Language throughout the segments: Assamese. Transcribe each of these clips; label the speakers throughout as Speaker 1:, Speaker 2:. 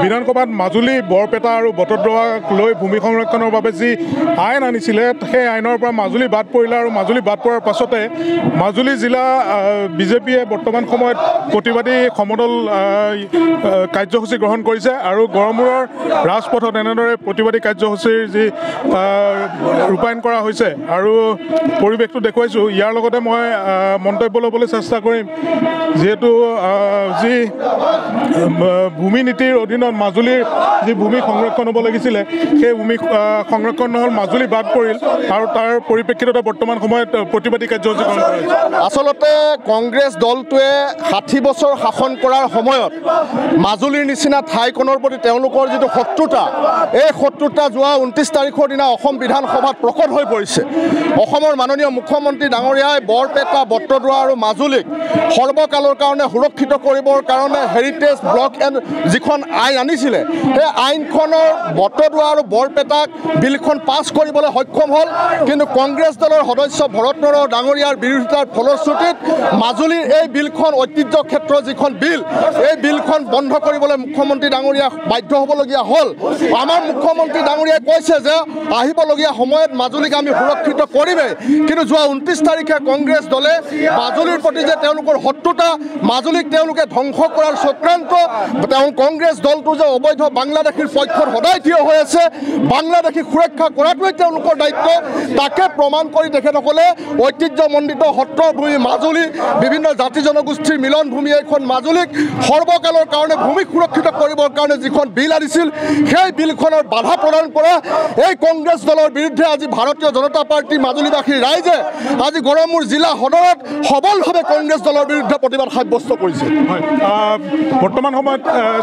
Speaker 1: বিধানসভাত মাজুলী বৰপেটা আৰু বটদ্ৰৱাক লৈ ভূমি সংৰক্ষণৰ বাবে যি আইন আনিছিলে সেই আইনৰ পৰা মাজুলী বাদ পৰিলে আৰু মাজুলী বাদ পৰাৰ পাছতে মাজুলী জিলা বিজেপিয়ে বৰ্তমান সময়ত প্ৰতিবাদী সমদল কাৰ্যসূচী গ্ৰহণ কৰিছে আৰু গড়মূৰৰ ৰাজপথত এনেদৰে প্ৰতিবাদী কাৰ্যসূচীৰ যি ৰূপায়ণ কৰা হৈছে আৰু পৰিৱেশটো দেখুৱাইছোঁ। ইয়াৰ লগতে মই মন্তব্য ল'বলৈ চেষ্টা কৰিম যিহেতু যি ভূমি নীতিৰ অধীনত মাজুলীৰ যি ভূমি সংৰক্ষণ হ'ব লাগিছিলে সেই ভূমি সংৰক্ষণ নহ'ল, মাজুলী বাদ পৰিল আৰু তাৰ পৰিপ্ৰেক্ষিততে বৰ্তমান সময়ত প্ৰতিবাদী কাৰ্যসূচী গ্ৰহণ কৰা হৈছে।
Speaker 2: আচলতে কংগ্ৰেছ দলটোৱে 60 বছৰ শাসন কৰাৰ সময়ত মাজুলীৰ নিচিনা ঠাইখনৰ প্ৰতি তেওঁলোকৰ যিটো শত্ৰুতা, এই শত্ৰুতা যোৱা 29 তাৰিখৰ দিনা অসম বিধানসভাত প্ৰকট হৈ পৰিছে। অসমৰ মাননীয় মুখ্যমন্ত্ৰী ডাঙৰীয়াই বৰপেটা, বটদ্ৰৱা আৰু মাজুলীক সৰ্বকালৰ কাৰণে সুৰক্ষিত কৰিবৰ কাৰণে হেৰিটেজ ব্লক এণ্ড যিখন আইন আনিছিলে সেই আইনখনৰ বটদ্ৰৱা আৰু বৰপেটাক বিলখন পাছ কৰিবলৈ সক্ষম হ'ল, কিন্তু কংগ্ৰেছ দলৰ সদস্য ভৰত নৰহ ডাঙৰীয়াৰ বিৰোধিতাৰ ফলশ্ৰুতিত মাজুলীৰ এই বিলখন ঐতিহ্য ক্ষেত্ৰৰ যিখন বিল, এই বিলখন বন্ধ কৰিবলৈ মুখ্যমন্ত্ৰী ডাঙৰীয়া বাধ্য হ'বলগীয়া হ'ল। আমাৰ মুখ্যমন্ত্ৰী ডাঙৰীয়াই কৈছে যে আহিবলগীয়া সময়ত মাজুলীক আমি সুৰক্ষিত কৰিমেই, কিন্তু যোৱা 29 তাৰিখে কংগ্ৰেছ দলে মাজুলীৰ প্ৰতি যে তেওঁলোকৰ শত্ৰুতা, মাজুলীক তেওঁলোকে ধ্বংস কৰাৰ চক্ৰান্ত, কংগ্ৰেছ দলটো যে অবৈধ বাংলাদেশীৰ পক্ষত সদায় থিয় হৈ আছে, বাংলাদেশীক সুৰক্ষা কৰাটোৱেই তেওঁলোকৰ দায়িত্ব, তাকে প্ৰমাণ কৰি তেখেতসকলে ঐতিহ্যমণ্ডিত সত্ৰৰ ভূমি মাজুলী, বিভিন্ন জাতি জনগোষ্ঠীৰ মিলন ভূমি এইখন মাজুলীক সৰ্বকালৰ কাৰণে ভূমি সুৰক্ষিত কৰিবৰ কাৰণে যিখন বিল আনিছিল সেই বিলখনৰ বাধা প্ৰদান কৰা এই কংগ্ৰেছ দলৰ বিৰুদ্ধে আজি ভাৰতীয় জনতা পাৰ্টী মাজুলীবাসীৰ ৰাইজে আজি গড়মূৰ জিলা সদৰত সবলভাৱে কংগ্ৰেছ দলৰ বিৰুদ্ধে প্ৰতিবাদ সাব্যস্ত কৰিছে।
Speaker 1: বৰ্তমান সময়ত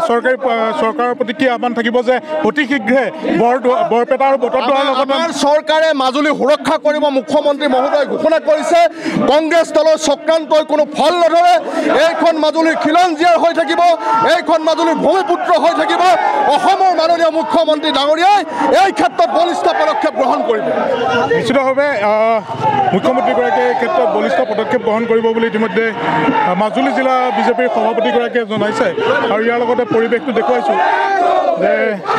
Speaker 1: চৰকাৰৰ প্ৰতি কি আহ্বান থাকিব যে অতি শীঘ্ৰে বৰপেটা আৰু বটদ্ৰৱাৰ লগত
Speaker 2: চৰকাৰে মাজুলী সুৰক্ষা কৰিব মুখ্যমন্ত্ৰী মহোদয় ঘোষণা কৰিছে। কংগ্ৰেছ দলৰ চক্ৰান্তই কোনো ফল নধৰে, এইখন মাজুলীৰ খিলঞ্জীয়াৰ হৈ থাকিব, এইখন মাজুলীৰ ভূমিপুত্ৰ হৈ থাকিব। অসমৰ মাননীয় মুখ্যমন্ত্ৰী ডাঙৰীয়াই এই ক্ষেত্ৰত বলিষ্ঠ পদক্ষেপ গ্ৰহণ কৰিব।
Speaker 1: নিশ্চিতভাৱে মুখ্যমন্ত্ৰীগৰাকীয়ে এই ক্ষেত্ৰত বলিষ্ঠ পদক্ষেপ গ্ৰহণ কৰিব বুলি ইতিমধ্যে মাজুলী জিলা বিজেপিৰ সভাপতিগৰাকীয়ে জনাইছে আৰু ইয়াৰ লগতে পৰিৱেশটো দেখুৱাইছোঁ যে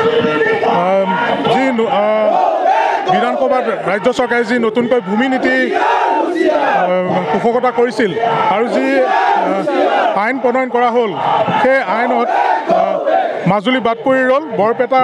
Speaker 1: যি বিধানসভাত ৰাজ্য চৰকাৰে যি নতুনকৈ ভূমি নীতি পোষকতা কৰিছিল আৰু যি আইন প্ৰণয়ন কৰা হ'ল সেই আইনত মাজুলী বাদ পৰি ৰ'ল। বৰপেটা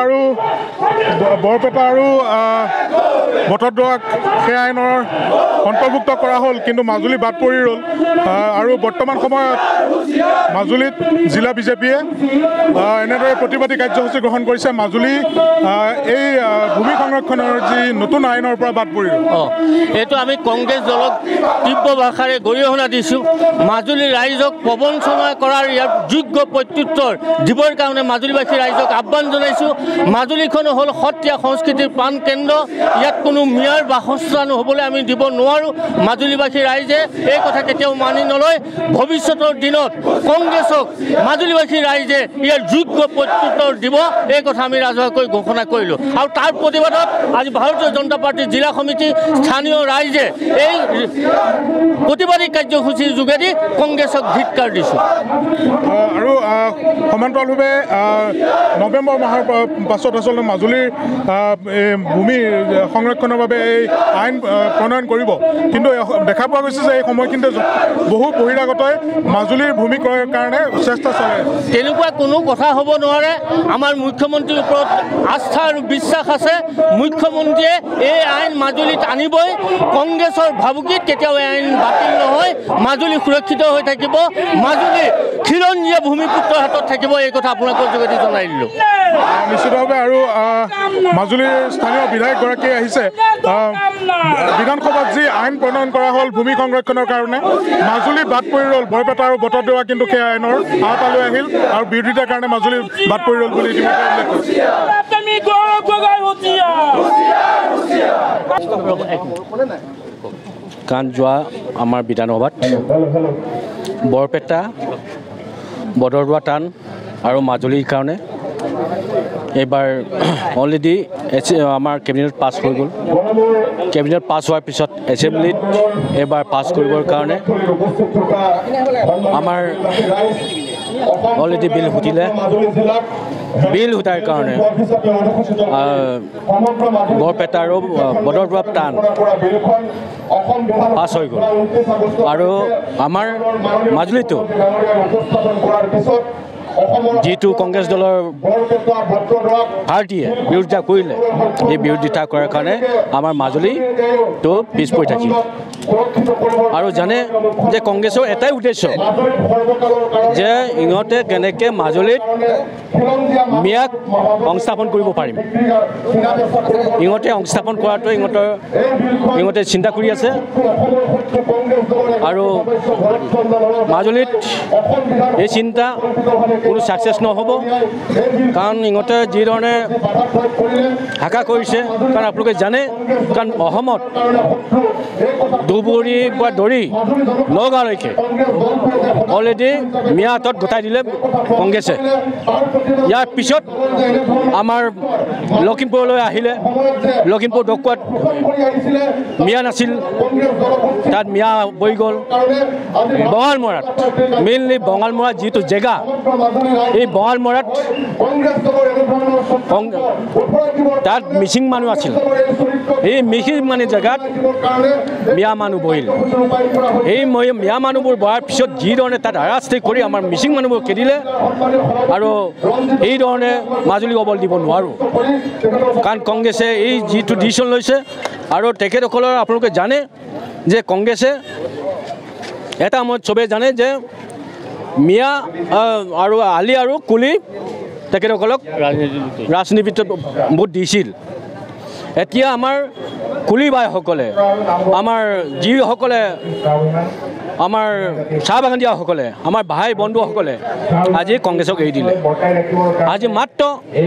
Speaker 1: আৰু বটদ্ৰৱাক সেই আইনৰ অন্তৰ্ভুক্ত কৰা হ'ল, কিন্তু মাজুলী বাদ পৰি ৰ'ল আৰু বৰ্তমান সময়ত মাজুলীত জিলা বিজেপিয়ে এনেদৰে প্ৰতিবাদী কাৰ্যসূচী গ্ৰহণ কৰিছে। মাজুলী এই ভূমি সংৰক্ষণৰ যি নতুন আইনৰ পৰা বাদ পৰি ৰ'ল।
Speaker 3: এইটো আমি কংগ্ৰেছ দলক তীব্ৰ ভাষাৰে গৰিহণা দিছোঁ। মাজুলীৰ ৰাইজক প্ৰবঞ্চনা কৰাৰ ইয়াৰ যোগ্য প্ৰত্যুত্তৰ দিবৰ কাৰণে মাজুলীবাসী ৰাইজক আহ্বান জনাইছোঁ। মাজুলীখন হ'ল সত্ৰীয়া সংস্কৃতিৰ প্ৰাণ কেন্দ্ৰ, ইয়াত কোনো মিয়াৰ বাসস্থান হ'বলৈ আমি দিব নোৱাৰোঁ। মাজুলীবাসী ৰাইজে এই কথা কেতিয়াও মানি নলয়। ভৱিষ্যতৰ দিনত কংগ্ৰেছক মাজুলীবাসী ৰাইজে ইয়াৰ যোগ্য প্ৰত্যুত্তৰ দিব, এই কথা আমি ৰাজহুৱাকৈ ঘোষণা কৰিলোঁ। আৰু তাৰ প্ৰতিবাদত আজি ভাৰতীয় জনতা পাৰ্টীৰ জিলা সমিতি, স্থানীয় ৰাইজে এই প্ৰতিবাদী কাৰ্যসূচীৰ যোগেদি কংগ্ৰেছক ধিক্কাৰ দিছোঁ।
Speaker 1: আৰু সমান্তৰালভাৱে নৱেম্বৰ মাহৰ পাছত আচলতে মাজুলীৰ ভূমি সংৰক্ষণৰ বাবে এই আইন প্ৰণয়ন কৰিব, কিন্তু দেখা পোৱা গৈছে যে এই সময়খিনিতে বহু বহিৰাগতই মাজুলীৰ ভূমি ক্ৰয়ৰ কাৰণে চেষ্টা চলাই।
Speaker 3: তেনেকুৱা কোনো কথা হ'ব নোৱাৰে। আমাৰ মুখ্যমন্ত্ৰীৰ ওপৰত আস্থা আৰু বিশ্বাস আছে। মুখ্যমন্ত্ৰীয়ে এই আইন মাজুলীত আনিবই। কংগ্ৰেছৰ ভাবুকিত কেতিয়াও এই আইন বাতিল নহয়। মাজুলী সুৰক্ষিত হৈ থাকিব, মাজুলী খিলঞ্জীয়া ভূমিপুত্ৰৰ হাতত থাকিব, এই কথা আপোনালোকৰ যোগেদি জনাই দিলোঁ।
Speaker 1: নিশ্চিতভাৱে আৰু মাজুলীৰ স্থানীয় বিধায়কগৰাকীয়ে আহিছে। বিধানসভাত যি আইন প্ৰণয়ন কৰা হ'ল ভূমি সংৰক্ষণৰ কাৰণে, মাজুলী বাদ পৰি ৰ'ল। বৰপেটা আৰু বটদ্ৰৱা কিন্তু সেই আইনৰ আওতালৈ আহিল আৰু বিৰোধিতাৰ কাৰণে মাজুলী বাদ পৰি ৰ'ল বুলি ইতিমধ্যে উল্লেখ কৰিছে।
Speaker 4: কাৰণ যোৱা আমাৰ বিধানসভাত বৰপেটা, বটদ্ৰৱা টান আৰু মাজুলীৰ কাৰণে এইবাৰ অলৰেডি আমাৰ কেবিনেট পাছ হৈ গ'ল। কেবিনেট পাছ হোৱাৰ পিছত এছেম্বলিত এইবাৰ পাছ কৰিবৰ কাৰণে আমাৰ অলৰেডি বিল সুধিলে। বিল উঠাৰ কাৰণে বৰপেটা আৰু বদৰদোৱা টান পাছ হৈ গ'ল আৰু আমাৰ মাজুলীতো যিটো কংগ্ৰেছ দলৰ পাৰ্টীয়ে বিৰোধিতা কৰিলে এই বিৰোধিতা কৰাৰ কাৰণে আমাৰ মাজুলীটো পিছ পৰি থাকিল আৰু জানে যে কংগ্ৰেছৰ এটাই উদ্দেশ্য যে ইহঁতে কেনেকৈ মাজুলীত মিয়াক সংস্থাপন কৰিব পাৰিম ইহঁতে সংস্থাপন কৰাটো ইহঁতে চিন্তা কৰি আছে আৰু মাজুলীত এই চিন্তা কোনো ছাকচেছ নহ'ব কাৰণ ইহঁতে যিধৰণে হাকা কৰিছে কাৰণ আপোনালোকে জানে কাৰণ অসমত ধুবুৰীৰ পৰা ধৰি নগাঁৱলৈকে অলৰেডি মিয়া হাতত গোটাই দিলে কংগ্ৰেছে ইয়াৰ পিছত আমাৰ লখিমপুৰলৈ আহিলে লখিমপুৰ ডকুৱাত মিয়া নাছিল তাত মিয়া বহি গ'ল বঙালমৰাত মেইনলি বঙালমৰাত যিটো জেগা এই বঙালমৰাত তাত মিচিং মানুহ আছিল এই মিচিং মানুহ জেগাত মিয়া মানুহ বহিল এই মিয়া মানুহবোৰ বহাৰ পিছত যিধৰণে তাত হাৰাশাস্তি কৰি আমাৰ মিচিং মানুহবোৰ খেদিলে আৰু এইধৰণে মাজুলী অবল দিব নোৱাৰোঁ কাৰণ কংগ্ৰেছে এই যিটো ডিচিশ্যন লৈছে আৰু তেখেতসকলৰ আপোনালোকে জানে যে কংগ্ৰেছে এটা সময়ত চবেই জানে যে মিয়া আৰু আলি আৰু কুলি তেখেতসকলক ৰাজনীতিত ভোট দিছিল এতিয়া আমাৰ কুলি বাইসকলে আমাৰ যিসকলে আমাৰ চাহ বাগান দিয়াসকলে আমাৰ ভাই বন্ধুসকলে আজি কংগ্ৰেছক এৰি দিলে আজি মাত্ৰ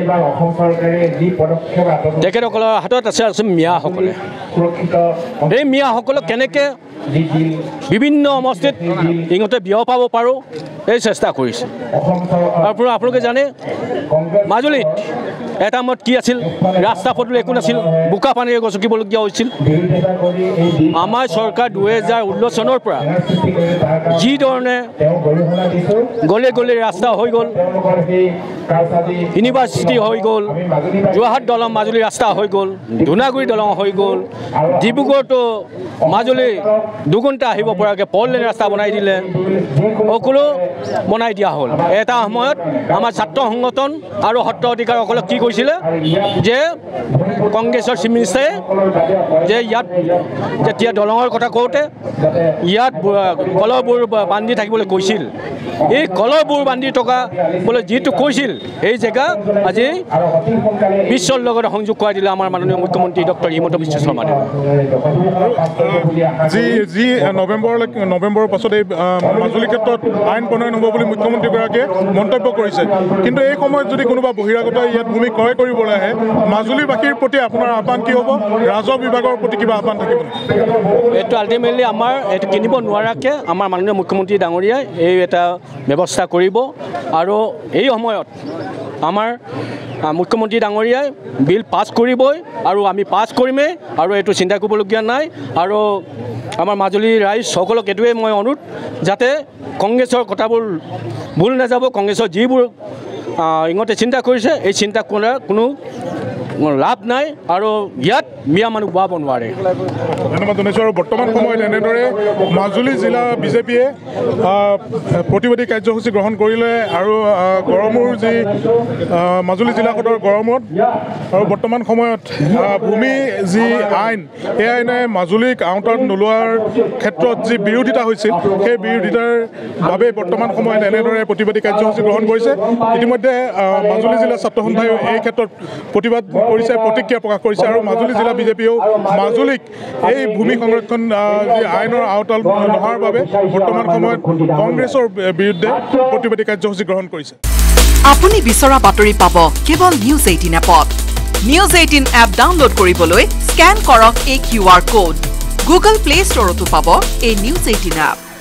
Speaker 4: তেখেতসকলৰ হাতত আছে মিয়াসকলে এই মিয়াসকলক কেনেকৈ বিভিন্ন সমষ্টিত ইহঁতে বিয়পাব পাৰোঁ এই চেষ্টা কৰিছে আৰু আপোনালোকে জানে মাজুলীত এটা সময়ত কি আছিল ৰাস্তা পদূলি একো নাছিল বোকা পানীৰে গচকিবলগীয়া হৈছিল আমাৰ চৰকাৰ 2019 চনৰ পৰা যিধৰণে গলে গলে ৰাস্তা হৈ গ'ল ইউনিভাৰ্চিটি হৈ গ'ল যোৰহাট দলং মাজুলী ৰাস্তা হৈ গ'ল ধুনাগুৰি দলং হৈ গ'ল ডিব্ৰুগড়তো মাজুলী দুগুণটা আহিব পৰাকৈ পললেন ৰাস্তা বনাই দিলে সকলো বনাই দিয়া হ'ল এটা সময়ত আমাৰ ছাত্ৰ সংগঠন আৰু সত্ৰ অধিকাৰসকলক কি কৈছিলে যে কংগ্ৰেছৰ চিফ মিনিষ্টাৰে যে ইয়াত যেতিয়া দলঙৰ কথা কওঁতে ইয়াত কলহবোৰ বান্ধি থাকিবলৈ কৈছিল এই কলহবোৰ বান্ধি থকা বোলে যিটো কৈছিল এই জেগা আজি বিশ্বৰ লগত সংযোগ কৰাই দিলে আমাৰ মাননীয় মুখ্যমন্ত্ৰী ডক্টৰ হিমন্ত বিশ্ব শৰ্মাদেৱে
Speaker 1: যি নৱেম্বৰৰ পাছত এই মাজুলী ক্ষেত্ৰত আইন প্ৰণয়ন হ'ব বুলি মুখ্যমন্ত্ৰীগৰাকীয়ে মন্তব্য কৰিছে কিন্তু এই সময়ত যদি কোনোবা বহিৰাগত ইয়াত ভূমি ক্ৰয় কৰিবলৈ আহে মাজুলীবাসীৰ প্ৰতি আপোনাৰ আহ্বান কি হ'ব ৰাজহ বিভাগৰ প্ৰতি কিবা আহ্বান থাকিব
Speaker 4: এইটো আল্টিমেটলি আমাৰ এইটো কিনিব নোৱাৰাকৈ আমাৰ মাননীয় মুখ্যমন্ত্ৰী ডাঙৰীয়াই এই এটা ব্যৱস্থা কৰিব আৰু এই সময়ত আমাৰ মুখ্যমন্ত্ৰী ডাঙৰীয়াই বিল পাছ কৰিবই আৰু আমি পাছ কৰিমেই আৰু এইটো চিন্তা কৰিবলগীয়া নাই আৰু আমাৰ মাজুলীৰ ৰাইজ সকলক এইটোৱে মই অনুৰোধ যাতে কংগ্ৰেছৰ কথাবোৰ ভুল নাযাব কংগ্ৰেছৰ যিবোৰ ইহঁতে চিন্তা কৰিছে এই চিন্তা কৰাৰ কোনো লাভ নাই আৰু ইয়াত মিয়া মানুহ বোৱাব নোৱাৰে
Speaker 1: ধন্যবাদ জনাইছোঁ আৰু বৰ্তমান সময়ত এনেদৰে মাজুলী জিলা বিজেপিয়ে প্ৰতিবাদী কাৰ্যসূচী গ্ৰহণ কৰিলে আৰু গড়মূৰ যি মাজুলী জিলাখনৰ গড়মূৰত আৰু বৰ্তমান সময়ত ভূমি যি আইন এই আইনে মাজুলীক আওতাত নোলোৱাৰ ক্ষেত্ৰত যি বিৰোধিতা হৈছিল সেই বিৰোধিতাৰ বাবে বৰ্তমান সময়ত এনেদৰে প্ৰতিবাদী কাৰ্যসূচী গ্ৰহণ কৰিছে ইতিমধ্যে মাজুলী জিলা ছাত্ৰ সন্থায়ো এই ক্ষেত্ৰত প্ৰতিবাদ কৰিছে প্ৰতিক্ৰিয়া প্ৰকাশ কৰিছে আৰু মাজুলী জিলা বিজেপিয়েও মাজুলীক এই ভূমি সংৰক্ষণ যি আইনৰ আওতাল নোহোৱাৰ বাবে বৰ্তমান সময়ত কংগ্ৰেছৰ বিৰুদ্ধে প্ৰতিবাদী কাৰ্যসূচী গ্ৰহণ কৰিছে
Speaker 5: আপুনি বিচৰা বাতৰি পাব কেৱল নিউজ 18 এপত নিউজ 18 এপ ডাউনলোড কৰিবলৈ স্ক্যান কৰক এই QR কোড গুগল প্লে ষ্টৰতো পাব এই নিউজ 18 এপ